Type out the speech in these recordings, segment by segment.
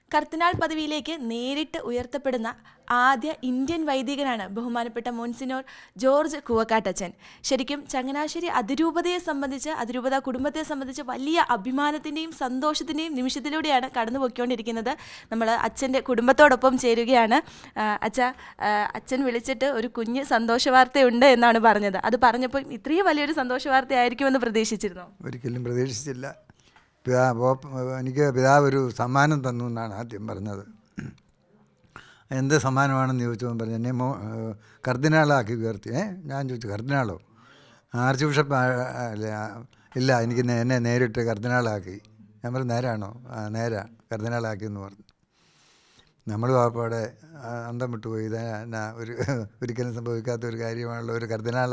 കർദിനാൾ പദവിയിലേക്ക് നേരിട്ട് ഉയർത്തപ്പെടുന്ന ആദ്യ ഇന്ത്യൻ വൈദികനാണ് ബഹുമാനപ്പെട്ട മോൺസിനോർ ജോർജ് കൂവക്കാട്ടച്ചൻ. ശരിക്കും ചങ്ങനാശ്ശേരി അതിരൂപതയെ സംബന്ധിച്ച്, അതിരൂപത കുടുംബത്തെ സംബന്ധിച്ച് വലിയ അഭിമാനത്തിൻ്റെയും സന്തോഷത്തിൻ്റെയും നിമിഷത്തിലൂടെയാണ് കടന്നു പോയിക്കൊണ്ടിരിക്കുന്നത്. നമ്മൾ അച്ഛൻ്റെ കുടുംബത്തോടൊപ്പം ചേരുകയാണ്. അച്ഛൻ വിളിച്ചിട്ട് ഒരു കുഞ്ഞ് സന്തോഷ വാർത്തയുണ്ട് എന്നാണ് പറഞ്ഞത്. അത് പറഞ്ഞപ്പോൾ ഇത്രയും വലിയൊരു സന്തോഷ വാർത്തയായിരിക്കുമെന്ന് പ്രതീക്ഷിച്ചിരുന്നോ? ഒരിക്കലും പ്രതീക്ഷിച്ചില്ല. എനിക്ക് പിതാവ് ഒരു സമ്മാനം തന്നു എന്നാണ് ആദ്യം പറഞ്ഞത്. എന്ത് സമ്മാനമാണെന്ന് ചോദിച്ചപ്പോൾ പറഞ്ഞു എന്നെ കർദിനാളാക്കി ഉയർത്തി. ഞാൻ ചോദിച്ചു കർദിനാളോ? ആർച്ച് ബിഷപ്പ് ഇല്ല, എനിക്ക് എന്നെ നേരിട്ട് കർദിനാളാക്കി. ഞാൻ പറഞ്ഞു നേരാണോ? നേരാ, കർദിനാളാക്കിയെന്ന് പറഞ്ഞു. നമ്മൾ പാപ്പയുടെ അന്തം വിട്ടുപോയി. ഇത് ഒരിക്കലും സംഭവിക്കാത്ത ഒരു കാര്യമാണല്ലോ. ഒരു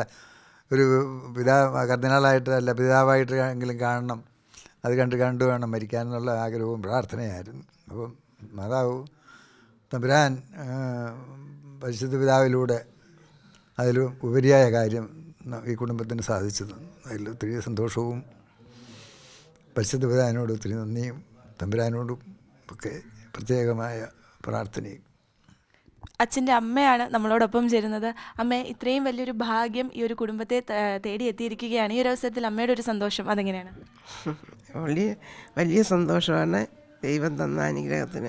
കർദിനാളായിട്ടല്ല, പിതാവായിട്ട് എങ്കിലും കാണണം. അത് കണ്ടു വേണം മരിക്കാനെന്നുള്ള ആഗ്രഹവും പ്രാർത്ഥനയായിരുന്നു. അപ്പം മാതാവ് തമ്പുരാൻ പരിശുദ്ധ പിതാവിലൂടെ അതിൽ ഉപരിയായ കാര്യം ഈ കുടുംബത്തിന് സാധിച്ചു തന്നു. അതിൽ ഒത്തിരി സന്തോഷവും പരിശുദ്ധ പിതാവിനോട് ഒത്തിരി നന്ദിയും തമ്പുരാനോടും ഒക്കെ പ്രത്യേകമായ പ്രാർത്ഥനയും. അച്ഛൻ്റെ അമ്മയാണ് നമ്മളോടൊപ്പം ചേരുന്നത്. അമ്മ, ഇത്രയും വലിയൊരു ഭാഗ്യം ഈ ഒരു കുടുംബത്തെ തേടി എത്തിയിരിക്കുകയാണ്. ഈ ഒരു അവസരത്തിൽ അമ്മയുടെ ഒരു സന്തോഷം അതെങ്ങനെയാണ്? വലിയ സന്തോഷമാണ്. ദൈവം തന്ന അനുഗ്രഹത്തിന്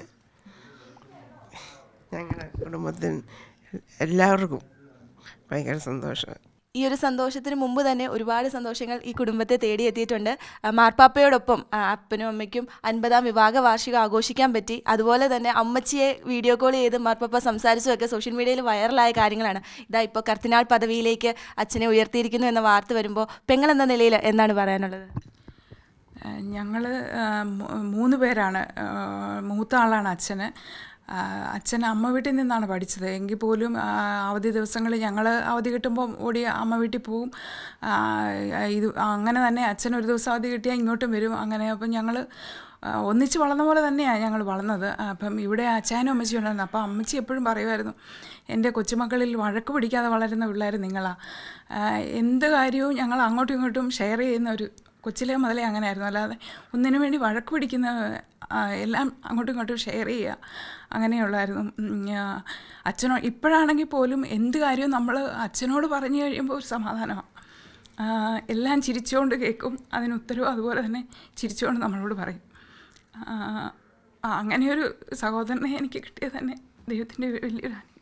ഞങ്ങളുടെ കുടുംബത്തിന് എല്ലാവർക്കും ഭയങ്കര സന്തോഷമാണ്. ഈ ഒരു സന്തോഷത്തിന് മുമ്പ് തന്നെ ഒരുപാട് സന്തോഷങ്ങൾ ഈ കുടുംബത്തെ തേടിയെത്തിയിട്ടുണ്ട്. മാർപ്പാപ്പയോടൊപ്പം അപ്പനും അമ്മയ്ക്കും 50-ാം വിവാഹ വാർഷികം ആഘോഷിക്കാൻ പറ്റി. അതുപോലെ തന്നെ അമ്മച്ചിയെ വീഡിയോ കോൾ ചെയ്ത് മാർപ്പാപ്പ സംസാരിച്ചതൊക്കെ സോഷ്യൽ മീഡിയയിൽ വൈറലായ കാര്യങ്ങളാണ്. ഇതാ ഇപ്പോൾ കർദിനാൾ പദവിയിലേക്ക് അച്ഛനെ ഉയർത്തിയിരിക്കുന്നു എന്ന വാർത്ത വരുമ്പോൾ പെങ്ങൾ എന്ന നിലയിൽ എന്താണ് പറയാനുള്ളത്? ഞങ്ങൾ 3 പേരാണ്. മൂത്ത ആളാണ് അച്ഛന്. അച്ഛൻ അമ്മ വീട്ടിൽ നിന്നാണ് പഠിച്ചത്. എങ്കിൽ പോലും അവധി ദിവസങ്ങളിൽ ഞങ്ങൾ അവധി കിട്ടുമ്പോൾ ഓടി അമ്മ വീട്ടിൽ പോവും. അങ്ങനെ തന്നെ അച്ഛൻ ഒരു ദിവസം അവധി കിട്ടിയാൽ ഇങ്ങോട്ടും വരും. അങ്ങനെ അപ്പം ഞങ്ങൾ ഒന്നിച്ച് വളർന്ന പോലെ തന്നെയാണ് ഞങ്ങൾ വളർന്നത്. അപ്പം ഇവിടെ അച്ഛനും അമ്മച്ചിയും ഉണ്ടായിരുന്നു. അപ്പം അമ്മച്ചി എപ്പോഴും പറയുമായിരുന്നു, എൻ്റെ കൊച്ചുമക്കളിൽ വഴക്ക് പിടിക്കാതെ വളരുന്ന പിള്ളേർ നിങ്ങളാണ്. എന്ത് കാര്യവും ഞങ്ങൾ അങ്ങോട്ടും ഇങ്ങോട്ടും ഷെയർ ചെയ്യുന്ന ഒരു കൊച്ചിലെ മുതലേ അങ്ങനെയായിരുന്നു. അല്ലാതെ ഒന്നിനു വേണ്ടി വഴക്ക് പിടിക്കുന്ന എല്ലാം അങ്ങോട്ടും ഇങ്ങോട്ടും ഷെയർ ചെയ്യുക, അങ്ങനെയുള്ളായിരുന്നു. ഇപ്പോഴാണെങ്കിൽ പോലും എന്ത് കാര്യവും നമ്മൾ അച്ഛനോട് പറഞ്ഞു കഴിയുമ്പോൾ ഒരു സമാധാനമാണ്. എല്ലാം ചിരിച്ചുകൊണ്ട് കേൾക്കും, അതിന് ഉത്തരവും അതുപോലെ തന്നെ ചിരിച്ചുകൊണ്ട് നമ്മളോട് പറയും. അങ്ങനെയൊരു സഹോദരനെ എനിക്ക് കിട്ടിയത് തന്നെ ദൈവത്തിൻ്റെ വലിയൊരു അനുഗ്രഹം.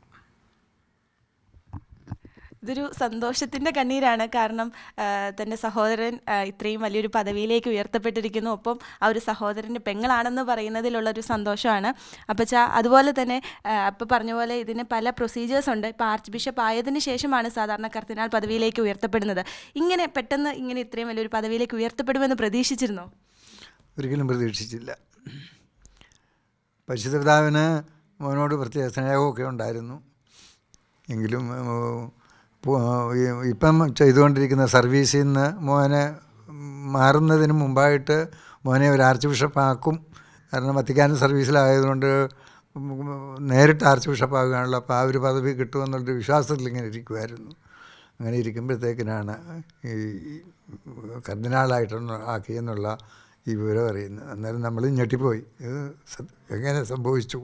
ഇതൊരു സന്തോഷത്തിൻ്റെ കണ്ണീരാണ്. കാരണം തൻ്റെ സഹോദരൻ ഇത്രയും വലിയൊരു പദവിയിലേക്ക് ഉയർത്തപ്പെട്ടിരിക്കുന്നു. ഒപ്പം ആ ഒരു സഹോദരൻ്റെ പെങ്ങളാണെന്ന് പറയുന്നതിലുള്ളൊരു സന്തോഷമാണ്. അപ്പം അതുപോലെ തന്നെ അപ്പം പറഞ്ഞ പോലെ ഇതിന് പല പ്രൊസീജിയേഴ്സ് ഉണ്ട്. ഇപ്പോൾ ആർച്ച് ബിഷപ്പ് ആയതിനു ശേഷമാണ് സാധാരണ കർദിനാൾ പദവിയിലേക്ക് ഉയർത്തപ്പെടുന്നത്. ഇങ്ങനെ പെട്ടെന്ന് ഇത്രയും വലിയൊരു പദവിയിലേക്ക് ഉയർത്തപ്പെടുമെന്ന് പ്രതീക്ഷിച്ചിരുന്നോ? ഒരിക്കലും പ്രതീക്ഷിച്ചില്ല. പരിശുദ്ധ പിതാവിന് മോനോട് പ്രത്യേക സ്നേഹമൊക്കെ ഉണ്ടായിരുന്നു. എങ്കിലും ഇപ്പം ചെയ്തുകൊണ്ടിരിക്കുന്ന സർവീസിൽ നിന്ന് മോനെ മാറുന്നതിന് മുമ്പായിട്ട് മോനെ ഒരു ആർച്ച് ബിഷപ്പാക്കും. കാരണം വത്തിക്കാൻ സർവീസിലായതുകൊണ്ട് നേരിട്ട് ആർച്ച് ബിഷപ്പാകുകയാണല്ലോ. അപ്പോൾ ആ ഒരു പദവി കിട്ടുമെന്നുള്ളൊരു വിശ്വാസത്തിൽ ഇങ്ങനെ ഇരിക്കുമായിരുന്നു. അങ്ങനെ ഇരിക്കുമ്പോഴത്തേക്കിനാണ് ഈ കർദിനാളായിട്ടൊന്ന് ആക്കിയെന്നുള്ള ഈ വിവരം അറിയുന്നത്. അന്നേരം നമ്മൾ ഞെട്ടിപ്പോയി. ഇത് എങ്ങനെ സംഭവിച്ചു?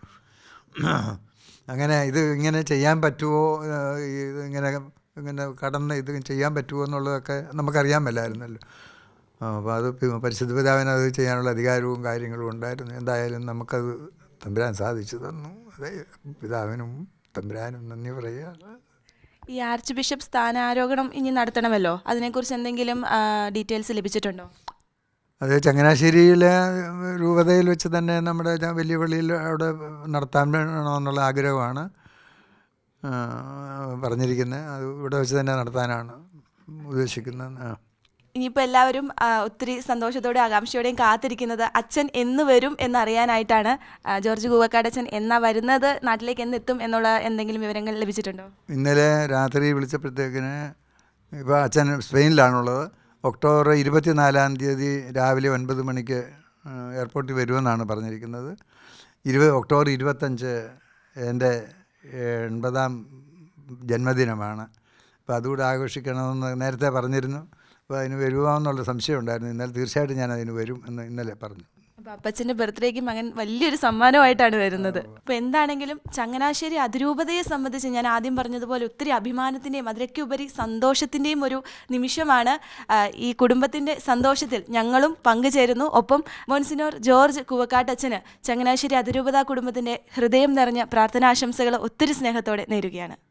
അങ്ങനെ ഇങ്ങനെ ചെയ്യാൻ പറ്റുമോ, ഇങ്ങനെ കടന്ന് ഇത് ചെയ്യാൻ പറ്റുമോ എന്നുള്ളതൊക്കെ നമുക്കറിയാൻ മേലായിരുന്നല്ലോ. അപ്പോൾ അത് പരിശുദ്ധ പിതാവിന് അത് ചെയ്യാനുള്ള അധികാരവും കാര്യങ്ങളും ഉണ്ടായിരുന്നു. എന്തായാലും നമുക്കത് തമ്പുരാൻ സാധിച്ചു തന്നു. അതെ, പിതാവിനും തമ്പുരാനും നന്ദി പറയുകയാണ്. ഈ ആർച്ച് ബിഷപ്പ് സ്ഥാനാരോഹണം ഇനി നടത്തണമല്ലോ, അതിനെക്കുറിച്ച് എന്തെങ്കിലും ഡീറ്റെയിൽസ് ലഭിച്ചിട്ടുണ്ടോ? അത് ചങ്ങനാശ്ശേരിയിലെ രൂപതയിൽ വെച്ച് തന്നെ നമ്മുടെ വലിയ പള്ളിയിൽ അവിടെ നടത്താൻ വേണമെന്നുള്ള ആഗ്രഹമാണ് പറഞ്ഞിരിക്കുന്നത്. അത് ഇവിടെ വെച്ച് തന്നെ നടത്താനാണ് ഉദ്ദേശിക്കുന്നത്. ഇനിയിപ്പോൾ എല്ലാവരും ഒത്തിരി സന്തോഷത്തോടെയും ആകാംക്ഷയോടെയും കാത്തിരിക്കുന്നത് അച്ഛൻ എന്ന് വരും എന്നറിയാനായിട്ടാണ്. ജോർജ് കൂവക്കാടച്ഛൻ എന്നാ വരുന്നത്, നാട്ടിലേക്ക് എന്നെത്തും എന്നുള്ള എന്തെങ്കിലും വിവരങ്ങൾ ലഭിച്ചിട്ടുണ്ടോ? ഇന്നലെ രാത്രി വിളിച്ചപ്പോഴത്തേക്കിന് ഇപ്പോൾ അച്ഛൻ സ്പെയിനിലാണുള്ളത്. ഒക്ടോബർ 24-ാം തീയതി രാവിലെ 9 മണിക്ക് എയർപോർട്ടിൽ വരുമെന്നാണ് പറഞ്ഞിരിക്കുന്നത്. ഒക്ടോബർ 25 എൻ്റെ 80-ാം ജന്മദിനമാണ്. അപ്പോൾ അതുകൂടെ ആഘോഷിക്കണമെന്ന് നേരത്തെ പറഞ്ഞിരുന്നു. അപ്പോൾ അതിന് വരുമോ എന്നുള്ള സംശയം ഉണ്ടായിരുന്നു. ഇന്നലെ തീർച്ചയായിട്ടും ഞാൻ അതിന് വരും എന്ന് ഇന്നലെ പറഞ്ഞു. അപ്പോൾ അപ്പച്ചൻ്റെ ബർത്ത്ഡേക്ക് മകൻ വലിയൊരു സമ്മാനമായിട്ടാണ് വരുന്നത്. അപ്പോൾ എന്താണെങ്കിലും ചങ്ങനാശ്ശേരി അതിരൂപതയെ സംബന്ധിച്ച് ഞാൻ ആദ്യം പറഞ്ഞതുപോലെ ഒത്തിരി അഭിമാനത്തിൻ്റെയും അതിലൊക്കെ ഉപരി സന്തോഷത്തിൻ്റെയും ഒരു നിമിഷമാണ്. ഈ കുടുംബത്തിൻ്റെ സന്തോഷത്തിൽ ഞങ്ങളും പങ്കുചേരുന്നു. ഒപ്പം മോൻസിനോർ ജോർജ് കൂവക്കാട്ടച്ചന് ചങ്ങനാശ്ശേരി അതിരൂപത കുടുംബത്തിൻ്റെ ഹൃദയം നിറഞ്ഞ പ്രാർത്ഥനാശംസകൾ ഒത്തിരി സ്നേഹത്തോടെ നേരുകയാണ്.